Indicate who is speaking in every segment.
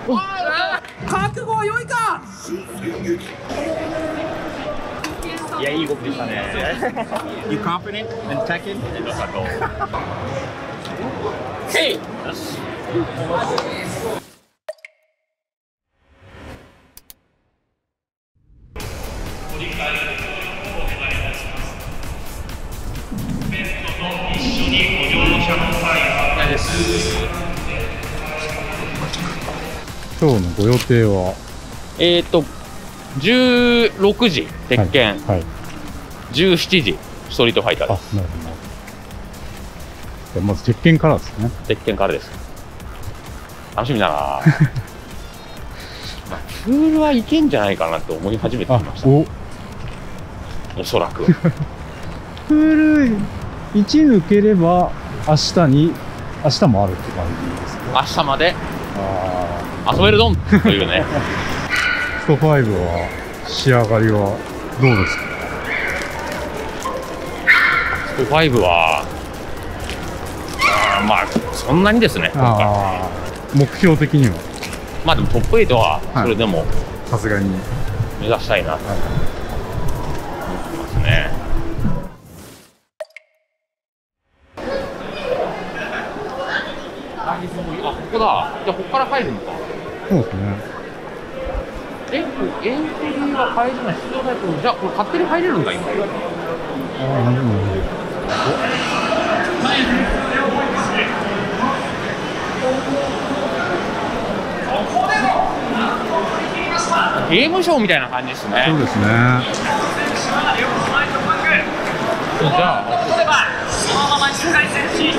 Speaker 1: 覚悟は良いか。
Speaker 2: いや、いい動きでしたね。
Speaker 3: You confident in Tekken?
Speaker 2: Hey!
Speaker 4: 今日のご予定は
Speaker 2: 16時、鉄拳、
Speaker 4: はい、
Speaker 2: 17時、ストリートファイターです。
Speaker 4: なるほど。じゃあまず鉄拳からですね。
Speaker 2: 鉄拳からです。楽しみだなまあ、プールはいけんじゃないかなと思い始めてきました。おそらく。
Speaker 4: プール1抜ければ明日もあるって感じですね。
Speaker 2: 明日まで遊べるドンというね。
Speaker 4: スト5は仕上がりはどうですか？
Speaker 2: スト5はまあそんなにですね。
Speaker 4: 目標的には
Speaker 2: まあでもトップ8はそれでも
Speaker 4: さすがに
Speaker 2: 目指したいなと思ってますね。あ、ここだ。じゃあここから入るのか。
Speaker 4: そうですね。
Speaker 2: エントリーは入れない、出場ないけど、じゃあこれ勝手に入れるんだ今。
Speaker 4: なるほど。
Speaker 2: ゲームショーみたいな感じですね。
Speaker 4: そうですね。
Speaker 2: じゃあここではそのまま1回戦進出。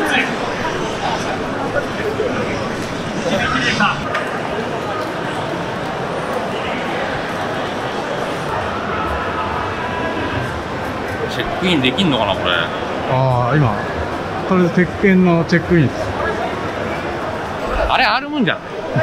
Speaker 2: チェックインできんのかなこれ。
Speaker 4: 今とりあえず鉄拳のチェックインです。
Speaker 2: あれあるもんじゃん。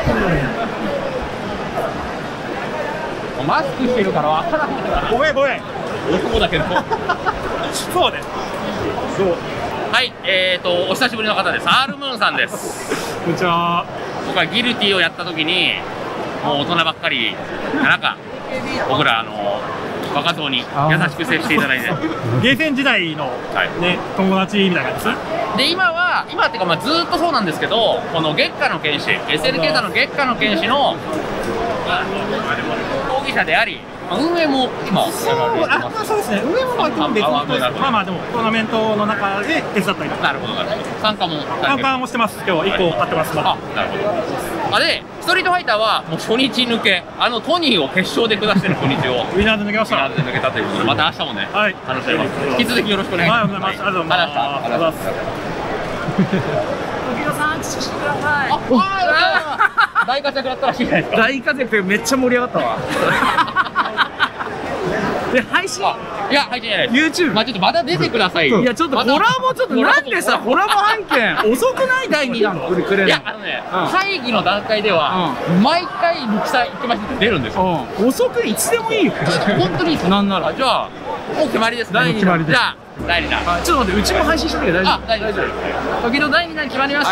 Speaker 2: マスクしてるから分からないから。
Speaker 3: ごめん。
Speaker 2: 男だけど。
Speaker 3: そうね。そう。
Speaker 2: はい、お久しぶりの方です。アールムーンさんです。
Speaker 3: こんにちは。
Speaker 2: 僕はギルティをやった時にもう大人ばっかりなんか僕ら若造に優しく接していただいて、
Speaker 3: ゲーセン時代のね、友達みたいな感じです。
Speaker 2: で今っていうかまあずっとそうなんですけど、この月下の剣士 SNK さんの月下の剣士の講義者であり、運営も今やられてます。
Speaker 3: そうですね。運営も別にまあでもトーナメントの中で手伝ったりとか。
Speaker 2: なるほど。参加も
Speaker 3: してます。今日1個買ってます。
Speaker 2: あ、なるほど。でストリートファイターはもう初日抜け、トニーを決勝で下してる初日を
Speaker 3: ウィナーで抜けました。
Speaker 2: ウィナーで抜けたということで、また明日もね、話し合います。引き続きよろしくお願いします。
Speaker 3: ありがとうございます。ありがとうございます。
Speaker 1: 時野さん、知識ください。
Speaker 2: 大活躍だったらしいじゃないですか。
Speaker 1: 大活躍でめっちゃ盛り上がったわ。で、配信？
Speaker 2: いや、配信じゃないです。
Speaker 1: YouTube。
Speaker 2: まあちょっとまだ出てください。
Speaker 1: いや、ちょっとホラーもちょっとなんでさ、ホラーも案件遅くない？第2弾のくれ。
Speaker 2: いや、会議の段階では毎回ミキサー行きまして出るんですよ。
Speaker 1: 遅くいつでもいいよ。
Speaker 2: 本当になんなら。じゃあもう決まりですね。
Speaker 4: 第2弾。
Speaker 2: じゃあ第2弾。
Speaker 1: ちょっと待って、うちも配信しなきゃ大丈夫？
Speaker 2: 大丈夫。時の第2弾決まりました。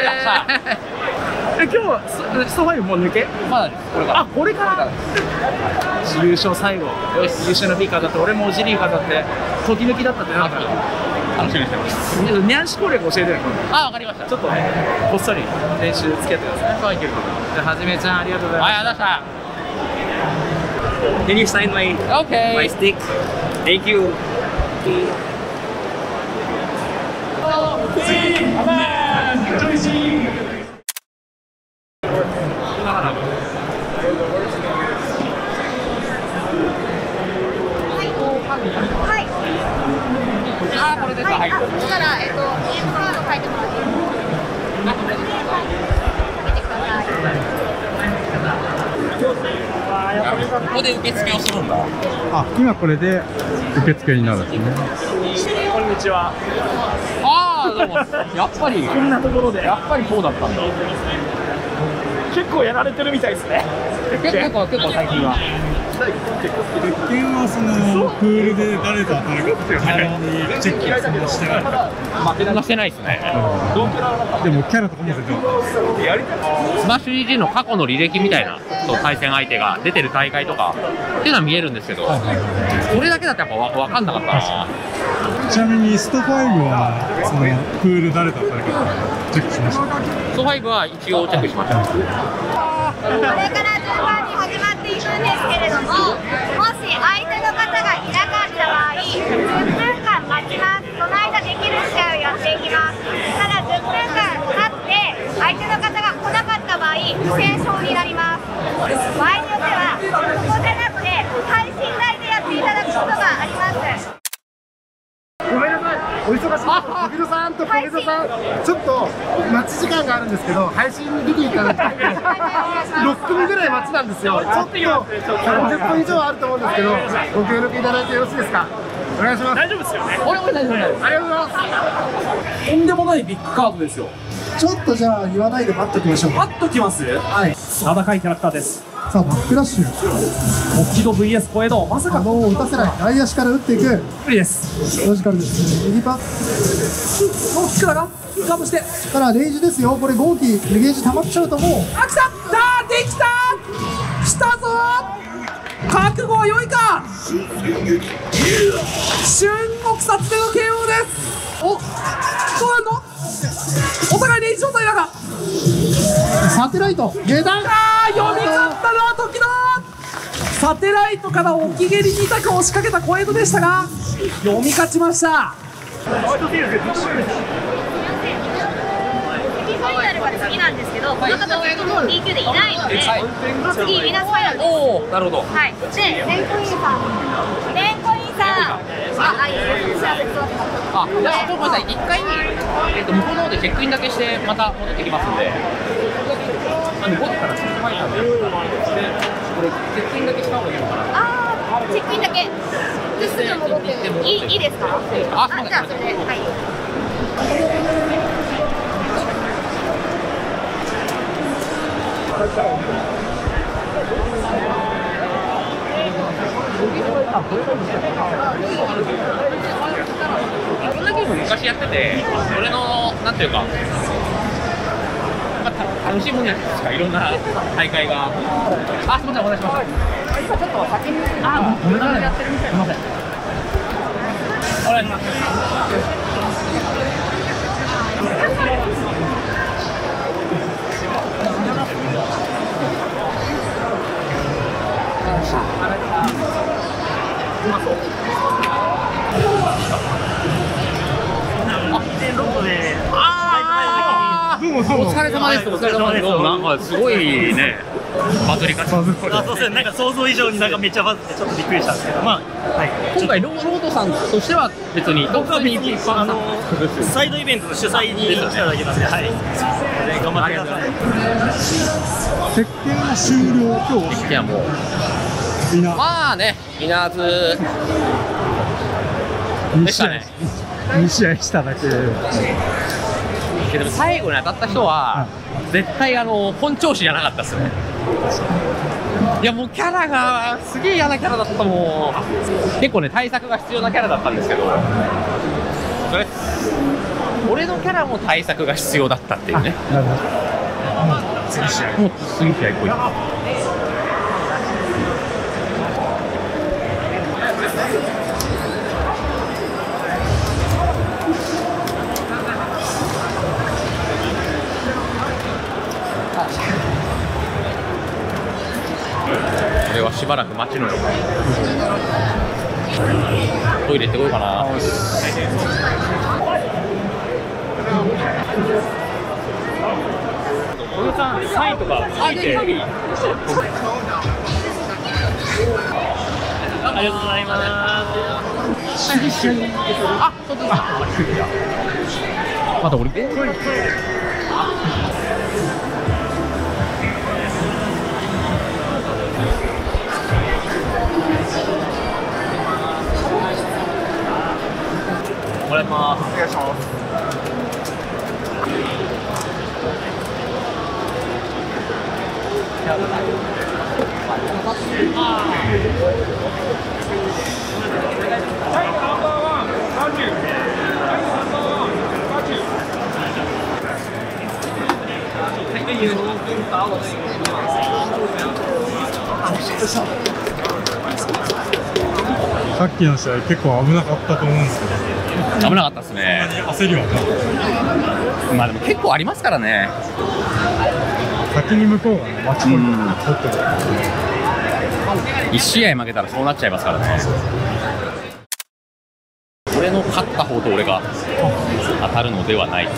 Speaker 1: 今日はスト5もう抜け？
Speaker 2: まだです。これから。
Speaker 1: これから。優勝最後。よし、優勝の B 飾って、俺もおじり飾って、時抜きだったってなんか。
Speaker 2: 楽しみにしてます。
Speaker 1: ニャンシ攻略教えてよ。
Speaker 2: わかりました。
Speaker 1: ちょっとね、こっそり練習付き合ってください。
Speaker 2: いけると思います。
Speaker 1: じゃあはじめちゃん、ありがとうございます。
Speaker 2: ありがとうございま
Speaker 1: した。Can you sign my stick? Thank you.
Speaker 2: Hi. ここで受付をするんだ。
Speaker 4: 今これで受付になるんですね。
Speaker 1: こんにちは。
Speaker 2: でもやっぱり
Speaker 1: こんなところで
Speaker 2: やっぱりそうだったんだ。
Speaker 1: 結構やられてるみたいですね。
Speaker 2: 結構最近は。
Speaker 4: 県はそのプールで誰と当たるかっていうチェックはそんなしてない。
Speaker 2: そんなしてないですね。
Speaker 4: でもキャラとかも出てる。
Speaker 2: スマッシュ EG の過去の履歴みたいな対戦相手が出てる大会とかっていうのは見えるんですけど、これだけだとやっぱ分かんなかったな。
Speaker 4: ちなみにスト5はそのプール誰と当たるかチェックしました。
Speaker 2: スト5は一応チェックしました。
Speaker 5: これから順番に始まっていくんですけれども、もし相手の方がいなかった場合、10分間待ちます。その間できる試合をやっていきます。ただ10分間経って相手の方が来なかった場合、不戦勝になります。場合によってはここじゃなくて配信台でやっていただくことがあります。
Speaker 6: ごめんなさい、お忙しい小木戸さんと小木戸さん、ちょっと待ち時間があるんですけど、配信に出ていただきたい6組ぐらい待ちなんですよ。ちょっと30分以上あると思うんですけど、ご協力いただいてよろしいですか。お願いします。
Speaker 3: 大丈夫ですよね。
Speaker 2: 俺も大丈夫です。
Speaker 6: ありがとうございます。
Speaker 3: とんでもないビッグカードですよ。
Speaker 6: ちょっとじゃあ言わないで待っときましょう。
Speaker 3: パッときます。
Speaker 6: はい。
Speaker 3: 名高いキャラクターです。
Speaker 6: さあバックラッシュ、
Speaker 3: 木戸 VS 小江戸、まさか
Speaker 6: もう打たせない、内足から打っていく。
Speaker 3: 無理です。
Speaker 6: ロジカルですね。右パス
Speaker 3: このキックだがカーブして
Speaker 6: からレイジですよ。これ豪気レゲージ溜まっちゃうともう
Speaker 3: あ、来たできた来たぞ覚悟は良いか。春国殺での KO です。お、どうなんのお互いレイジ状態だが
Speaker 6: サテライト下段。
Speaker 3: 読み勝ったのは時野。サテライトから置き蹴りに痛く押しかけた小江戸でしたが読み勝ちました。
Speaker 5: 次なんですけど、この方はDQ でいないので、次ミナスファイナルです。
Speaker 2: おお、なるほど。
Speaker 5: はい。で、レンコインさん、レンコインさん、いいです。幸せそうです。
Speaker 2: あ、じゃあちょっとごめんなさい。一回向こうの方でチェックインだけしてまた戻ってきますんで。向こうからチェックインなんで、これチェックインだけした方がいいのかな。
Speaker 5: チェックインだけ。ですぐ戻っていいですか？
Speaker 2: あ、そうです。
Speaker 5: じゃあそれで、はい。
Speaker 2: こんなゲーム昔やってて、それのなんていうか、楽しいもんじゃないですか、いろんな大会が。あ、すみません、お願いします。今ちょっと先に、ごめんなさい、やってるみたい。すみません。お願いします。お疲れ様です。お疲れ様です。なんかすごいね、バズり方。
Speaker 3: そうですね。なんか想像以上になんかめっちゃバズってちょっとびっくりしたんですけど、まあ、はい。
Speaker 2: 今回ロードさんとしては別に
Speaker 3: 僕は別にサイドイベントの主催に来ただけなんで、はい。頑張ってください。
Speaker 4: 鉄拳は終了今日。
Speaker 2: いやもう
Speaker 4: みんな
Speaker 2: まあね、イナーズでしたね。
Speaker 4: 2試合しただけで。
Speaker 2: でも最後に当たった人は、絶対本調子じゃなかったですね。いやもうキャラがすげえ嫌なキャラだった。もう結構ね対策が必要なキャラだったんですけど、それ俺のキャラも対策が必要だったっていうね。
Speaker 4: なるほど。次試合。
Speaker 2: もう次試合来い。これはしばらく待ちのよ。トイレ行ってこようかな。
Speaker 3: 小野さん、サインとかついて。ありがとうございます。
Speaker 2: あ、そうですか。まだ俺。お願いします。お願いします。
Speaker 4: さっきの試合結構危なかったと思うんですけど、
Speaker 2: 危なかったですね。
Speaker 4: 焦りはな
Speaker 2: まあでも結構ありますからね。
Speaker 4: 先に向こうがね、マッチポイント取ってる。
Speaker 2: 1試合負けたらそうなっちゃいますからね。俺の勝った方と俺が当たるのではない。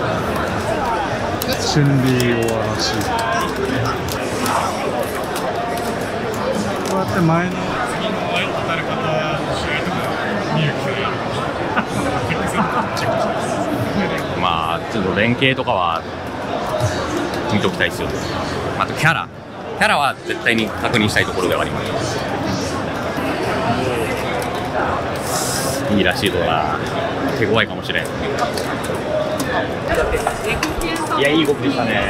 Speaker 4: 春麗大嵐。こうやって前の次の当たる方の試合とか見る機会ある
Speaker 2: まあちょっと連携とかは見ときたいですよ。あとキャラは絶対に確認したいところではあります。いいらしいとな。手強いかもしれん。いや、いい動きでしたね。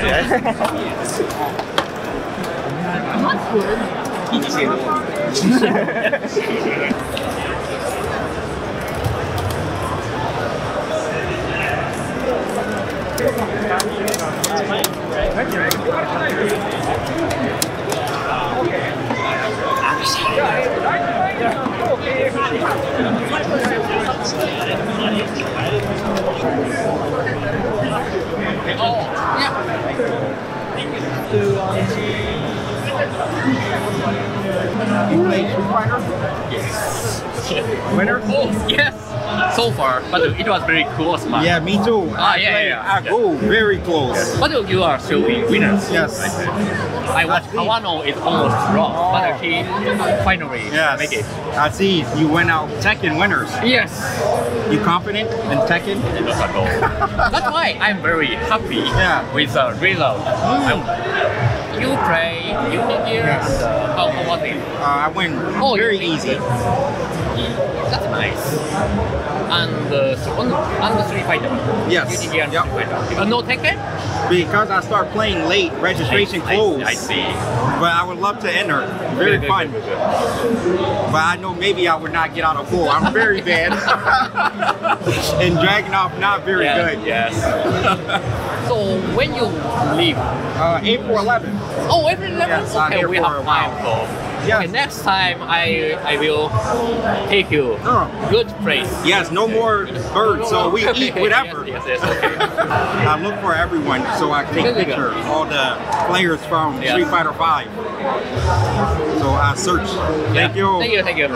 Speaker 2: いいですけど。Winner? Oh, yes. So far, but it was very close match.
Speaker 7: Yeah, me too.
Speaker 2: Yeah.
Speaker 7: I go very close.
Speaker 2: But you are still winners.
Speaker 7: Yes.
Speaker 2: I watched Kawano is almost wrong, but he finally make it.
Speaker 7: I see you went out Tekken winners.
Speaker 2: Yes.
Speaker 7: You confident in Tekken?
Speaker 2: That's why I'm very happy with the result. You play Unity Gear and how was it?
Speaker 7: I win very easy.
Speaker 2: That's nice. And the Street Fighter.
Speaker 7: Yes.
Speaker 2: Unity Gear and Street Fighter. No Tekken?
Speaker 7: Because I start playing late, registration closed.
Speaker 2: I see.
Speaker 7: But I would love to enter. Very fun. But I know maybe I would not get out of pool. I'm very bad. And Dragunov not very good.
Speaker 2: Yes. So when you leave?
Speaker 7: April 11th.
Speaker 2: Oh, April 11th?
Speaker 7: Yes,
Speaker 2: okay, we have time. So.
Speaker 7: Yes.
Speaker 2: Okay, next time I will take you good place.
Speaker 7: Yes, no more birds, so we eat whatever.
Speaker 2: Yes, okay.
Speaker 7: I look for everyone so I can take pictures. All the players from Street Fighter 5. So I search. Thank you.
Speaker 2: Thank you. Take care.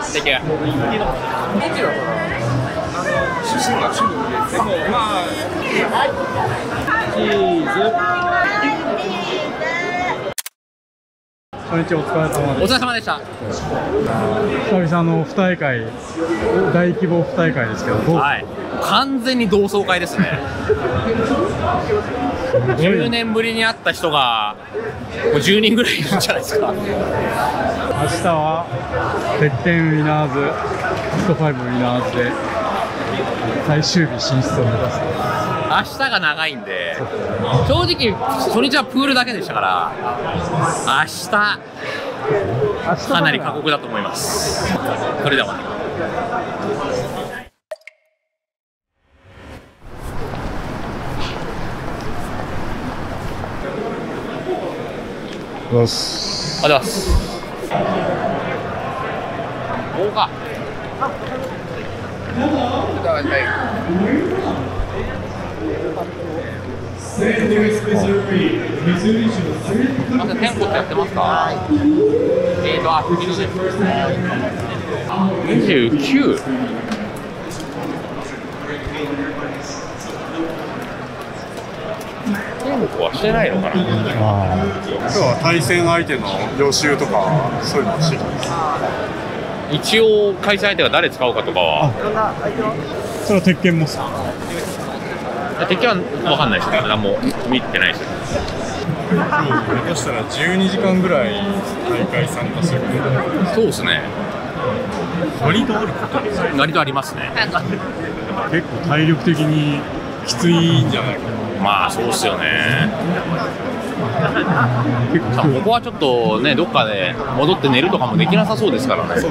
Speaker 4: 出身が中国で、でもまあチーズ。初日お疲れ様です。
Speaker 2: お疲れ様でした。
Speaker 4: 久々の2大会、大規模2大会ですけど、
Speaker 2: はい、完全に同窓会ですね。10年ぶりに会った人がもう10人ぐらいいるんじゃないですか。
Speaker 4: 明日は鉄拳ウィナーズ、ヒット5ウィナーズで最終日進出を目指す。
Speaker 2: 明日が長いんで、正直初日はプールだけでしたから明日かなり過酷だと思います。それではまた。
Speaker 4: おはようございます。
Speaker 2: おはようございます。ここか。まだ店舗ってやってますか？あ、29。店舗はしてないのかな。
Speaker 4: 今日は対戦相手の予習とかそういうのをしてきます。
Speaker 2: 一応開催相手が誰使うかとかは。
Speaker 4: それは鉄拳もさ。
Speaker 2: 鉄拳は分かんないですね。何も見てないですよ。
Speaker 4: 今日下手したら12時間ぐらい大会参加する。
Speaker 2: そうですね。
Speaker 4: 割とあることですね。
Speaker 2: 割とありますね。
Speaker 4: 結構体力的にきついんじゃないかな。
Speaker 2: まあそうっすよね。 さあここはちょっとね、どっかで戻って寝るとかもできなさそうですからね。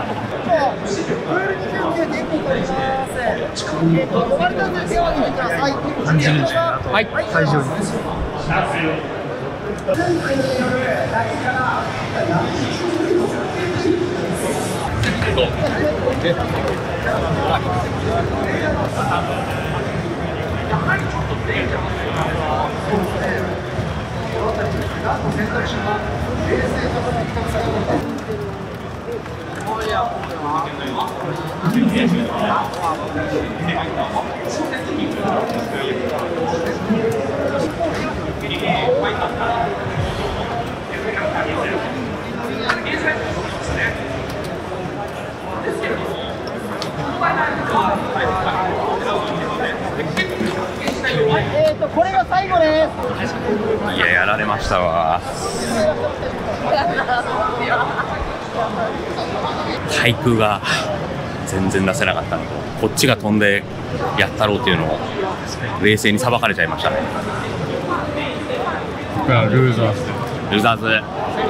Speaker 2: はい、
Speaker 6: 会場に。
Speaker 8: これが最後です。
Speaker 2: いや、やられましたわ。対空が全然出せなかったのと、こっちが飛んでやったろうっていうのを冷静にさばかれちゃいましたね。
Speaker 4: ここからルーザーズ。
Speaker 2: ルーザーズ。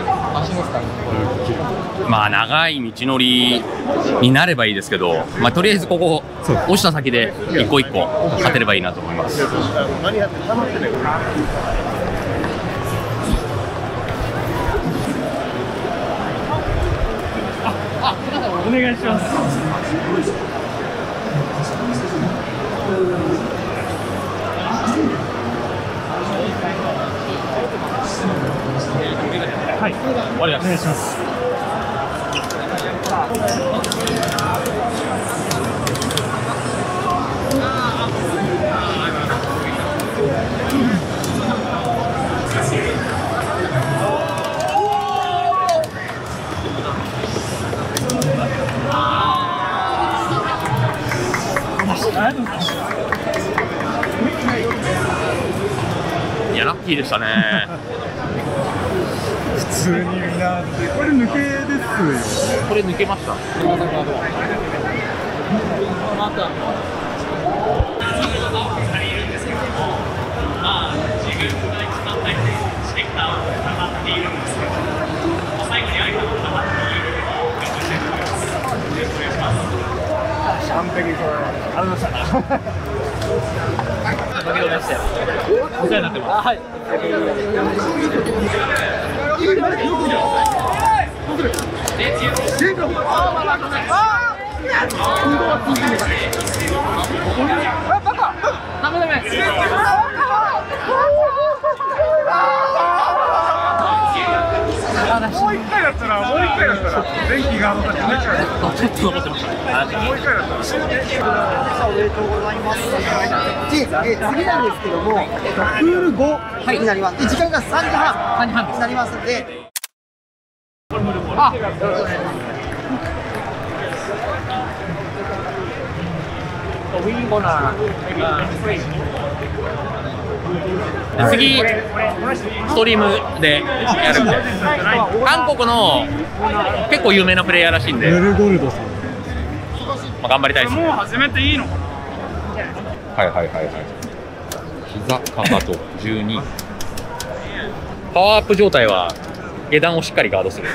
Speaker 2: まあ長い道のりになればいいですけど、まあとりあえずここ落ちた先で一個一個勝てればいいなと思います。
Speaker 1: お願いします。はい、終わります。お願いします。
Speaker 2: いや、ラッキーでしたね。
Speaker 4: 普通にみんなこれ抜けですよね。
Speaker 2: これ抜けました。
Speaker 6: 完璧、これありがとうございました。
Speaker 1: お世話になってます。はい。
Speaker 6: もう一回だったら、電気がちょっと残ってましたね。もう一回だったら。
Speaker 8: おめでとうございます。で、次なんですけども、プール5になります。で、時間が3時半になりますので。あ、
Speaker 2: 次ストリームでやるんで、韓国の結構有名なプレイヤーらしいんで、
Speaker 4: ベルゴルドさん。
Speaker 2: まあ、頑張りたいです。
Speaker 1: もう始めていいのかな。
Speaker 2: はいはいはいはい。膝かかと12。パワーアップ状態は下段をしっかりガードする。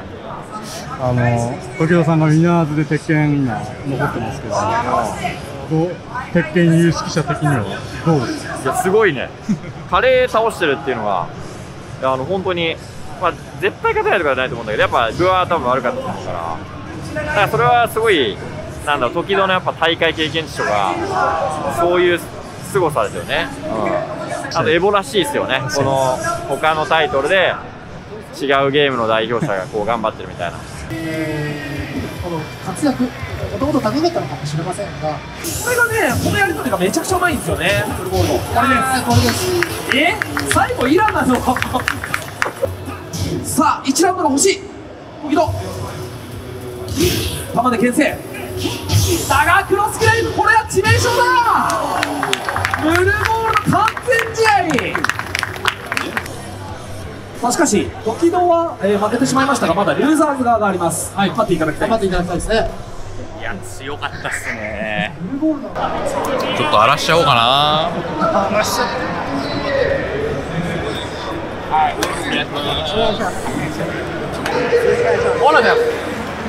Speaker 4: 時戸さんがウィナーズで鉄拳が残ってますけど、鉄拳有識者的にはどうですか？
Speaker 9: いや、すごいね。カレー倒してるっていうのが、本当に、まあ、絶対勝てないとかじゃないと思うんだけど、やっぱ具は多分悪かったと思うから、だからそれはすごい、なんだろう、時戸のやっぱ大会経験値とか、そういう凄さですよね。あとエボらしいですよね。この他のタイトルで違うゲームの代表者がこう頑張ってるみたいな。
Speaker 8: この活躍、もともと高かったのかもしれませんが、
Speaker 3: これがね、このやり取りがめちゃくちゃうまいんですよね。フルゴールド。これです。最後イランなの。さあ、1ラウンドが欲しい。時戸。玉で牽制。だがクロスキライブ、これは致命傷だ。ブルーボール完全試合。まあ、しかし時戸は、負けてしまいましたが、まだルーザーズ側があります。はい、勝っていただきたい。
Speaker 8: 頑張っていただきたいですね。
Speaker 2: いや、強かったっすね。ちょっと荒らしちゃおうかな。 はいお願いします。お願いします。お願いします。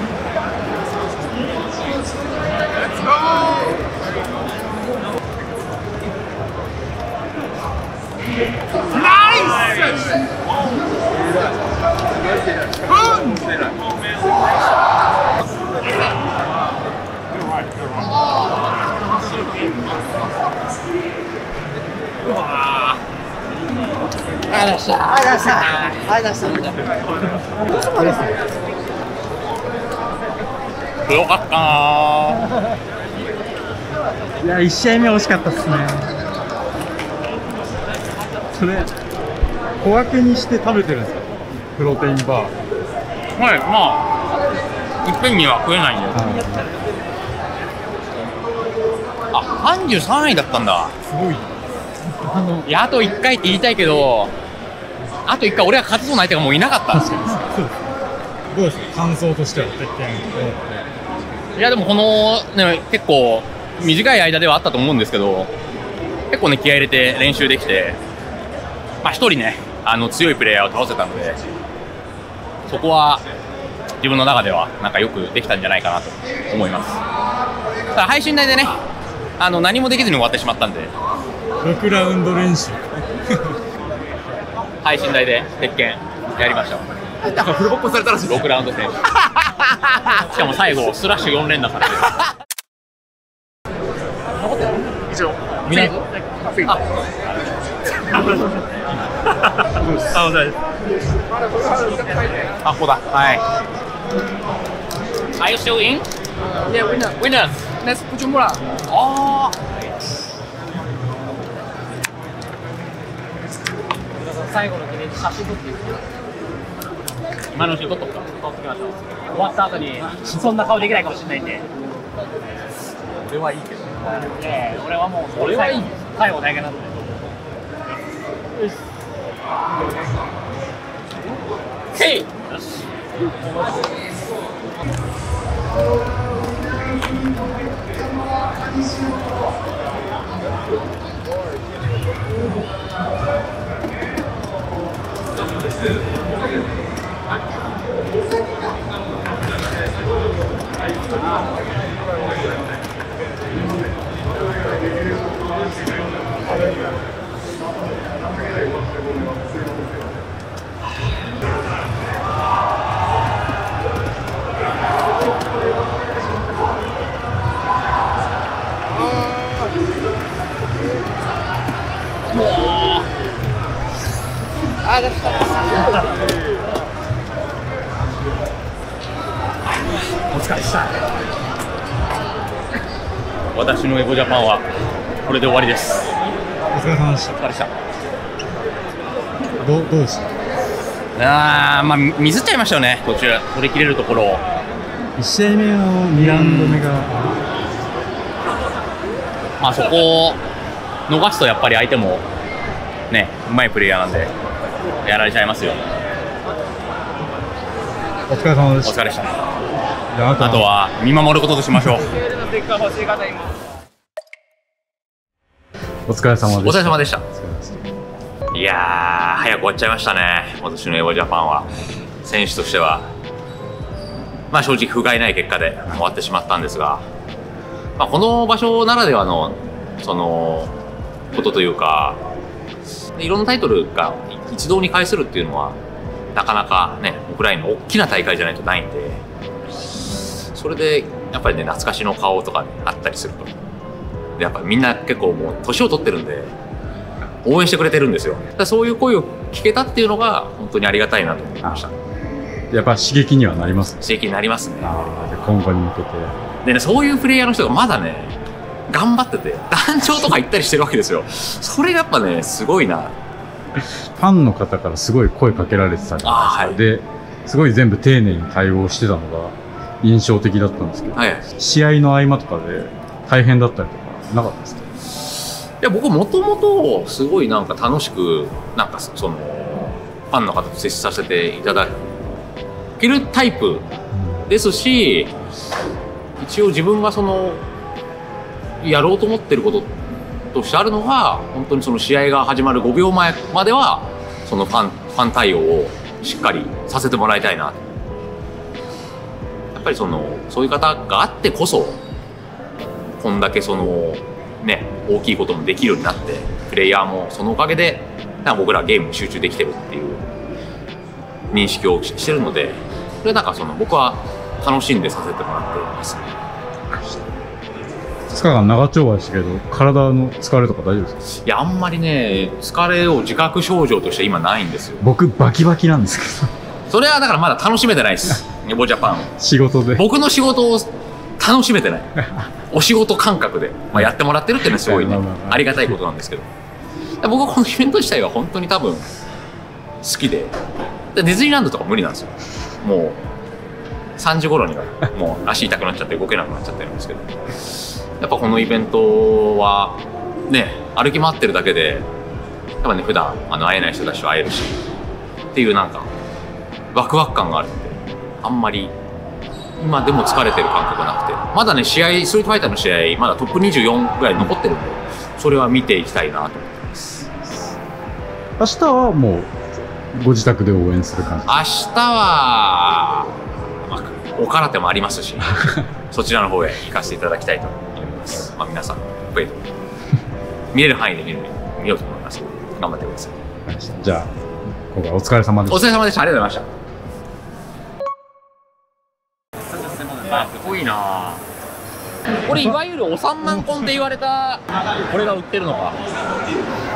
Speaker 2: ありがとうございました。ありがとうございました。ありがとうございました。よかった
Speaker 4: いや、1試合目惜しかったっすね。それ小分けにして食べてるんですか？プロテインバー。
Speaker 2: はい、まあいっぺんには食えないんで。あ、33位だったんだ。
Speaker 4: すごい。
Speaker 2: いや、あと1回って言いたいけど、あと1回俺は勝つそうな相手がもういなかったんですよ。
Speaker 4: どうですか、感想としては。
Speaker 2: いやでもこの、ね、結構短い間ではあったと思うんですけど、結構ね気合い入れて練習できて、まあ1人ね強いプレイヤーを倒せたので、そこは自分の中ではなんかよくできたんじゃないかなと思います。ただ配信台でね何もできずに終わってしまったんで、
Speaker 4: 6ラウンド練習
Speaker 2: 配信台で鉄拳やりました。なんかフルボッコされたらしい。6ラウンド選手しかも最後スラッシュ4連打されて以上みんなあ、ここだ。はい。Are you still in?
Speaker 3: Yeah,
Speaker 2: Winners.
Speaker 3: Let's Fujimura.
Speaker 2: ああ。
Speaker 1: 最後の記念に写真撮っていいですか？
Speaker 2: 今のうちに撮っとくか。
Speaker 1: 撮ってきましょう。終わった後にそんな顔できないかもしれないんで。
Speaker 2: 俺はいいけど。
Speaker 1: 俺はもう俺はいい。最後だけなんで。よし。
Speaker 2: ヘイ。よし。
Speaker 3: あ、出した。
Speaker 2: お疲れした。私のエゴジャパンはこれで終わりです。
Speaker 4: お疲れ様でした。
Speaker 2: お疲れした。
Speaker 4: どうでした？
Speaker 2: まあミスっちゃいましたよね、途中取り切れるところを。
Speaker 4: 1試合目の2ラウンド目が、
Speaker 2: まあそこを逃すとやっぱり相手もねうまいプレイヤーなんでやられちゃいますよ。
Speaker 4: お疲れ様でした。
Speaker 2: お疲れした。
Speaker 4: あ
Speaker 2: とは見守ることとしましょう。
Speaker 4: お疲れ様でした。
Speaker 2: お疲れ様でした。いやー早く終わっちゃいましたね、私のエゴジャパンは。選手としてはまあ正直不甲斐ない結果で終わってしまったんですが、まあ、この場所ならではのそのことというか、いろんなタイトルが一堂に会するっていうのはなかなかねウクライナの大きな大会じゃないとないんで、それでやっぱりね懐かしの顔とかあったりすると、でやっぱりみんな結構もう年を取ってるんで応援してくれてるんですよ。だからそういう声を聞けたっていうのが本当にありがたいなと思いました。
Speaker 4: やっぱ刺激にはなりますね。
Speaker 2: 刺激になりますね。
Speaker 4: 今後に向けて
Speaker 2: でね、そういうプレイヤーの人がまだね頑張ってて団長とか行ったりしてるわけですよ。それがやっぱねすごいな。
Speaker 4: ファンの方からすごい声かけられてたじゃないですか。ですごい全部丁寧に対応してたのが印象的だったんですけど、はい、試合の合間とかで大変だったりとかなかったですか？
Speaker 2: いや僕もともとすごいなんか楽しくなんかそのファンの方と接しさせていただけるタイプですし、一応自分がそのやろうと思ってることとしてあるのが、本当にその試合が始まる5秒前まではそのファファン対応をしっかりさせてもらいたいなと。やっぱりそういう方があってこそこんだけね、大きいこともできるようになって、プレイヤーもそのおかげで僕らゲームに集中できてるっていう認識をしてるので、それなんか僕は楽しんでさせてもらっていますね。
Speaker 4: 2日間長丁場でしたけど、体の疲れとか大丈夫ですか？
Speaker 2: いや、あんまりね、疲れを自覚症状として今ないんですよ。
Speaker 4: 僕バキバキなんですけど。
Speaker 2: それはだからまだ楽しめてないです。ネボジャパン
Speaker 4: 仕事で僕
Speaker 2: の仕事を楽しめてないお仕事感覚で、やってもらってるっていうのはすごいね、ありがたいことなんですけど、僕はこのイベント自体は本当に多分好きで、ディズニーランドとか無理なんですよ。もう3時頃にはもう足痛くなっちゃって動けなくなっちゃってるんですけど、やっぱこのイベントはね、歩き回ってるだけでやっぱね、普段会えない人たちと会えるしっていう、なんかワクワク感があるので、あんまり今でも疲れてる感覚がなくて、まだね、ストリートファイターの試合まだトップ24ぐらい残ってるんで、それは見ていきたいなと思ってます。
Speaker 4: 明日はもうご自宅で応援する感じ？
Speaker 2: 明日は、お空手もありますしそちらの方へ行かせていただきたいと思います。皆さん見れる範囲で見ようと思います。頑張ってください。
Speaker 4: じゃあ今回お疲れ様でした。
Speaker 2: お疲れ様でした。ありがとうございました。すごいな。これいわゆるお三万コンって言われたこれが売ってるのか。